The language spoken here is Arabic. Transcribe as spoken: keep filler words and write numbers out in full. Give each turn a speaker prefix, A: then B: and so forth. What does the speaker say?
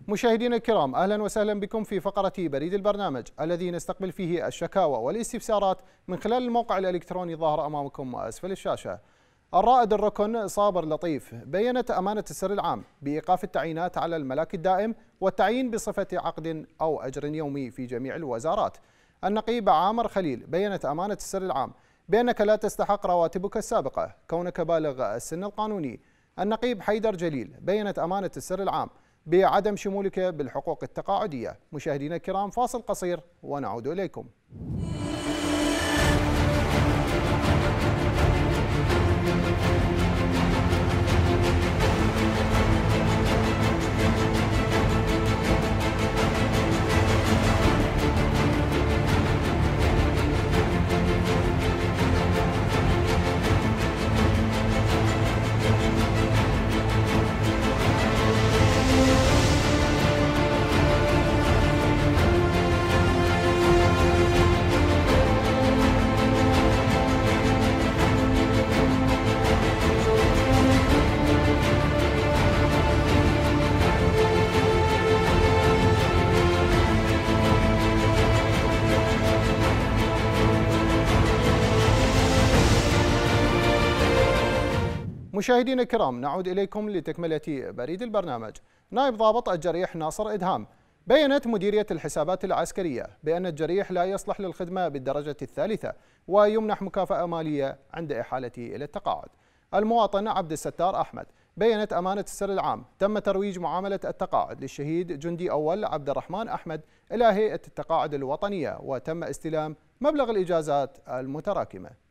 A: مشاهدينا الكرام، أهلا وسهلا بكم في فقرة بريد البرنامج الذي نستقبل فيه الشكاوى والاستفسارات من خلال الموقع الإلكتروني الظاهر أمامكم وأسفل الشاشة. الرائد الركن صابر لطيف بيّنت أمانة السر العام بإيقاف التعيينات على الملاك الدائم والتعيين بصفة عقد أو أجر يومي في جميع الوزارات. النقيب عامر خليل بيّنت أمانة السر العام بأنك لا تستحق رواتبك السابقة كونك بالغ السن القانوني. النقيب حيدر جليل بيّنت أمانة السر العام بعدم شمولك بالحقوق التقاعدية. مشاهدينا الكرام، فاصل قصير ونعود إليكم. مشاهدينا الكرام، نعود إليكم لتكملة بريد البرنامج. نائب ضابط الجريح ناصر إدهام بيّنت مديرية الحسابات العسكرية بأن الجريح لا يصلح للخدمة بالدرجة الثالثة ويمنح مكافأة مالية عند إحالته إلى التقاعد. المواطن عبد الستار أحمد بيّنت أمانة السر العام تم ترويج معاملة التقاعد للشهيد جندي أول عبد الرحمن أحمد إلى هيئة التقاعد الوطنية وتم استلام مبلغ الإجازات المتراكمة.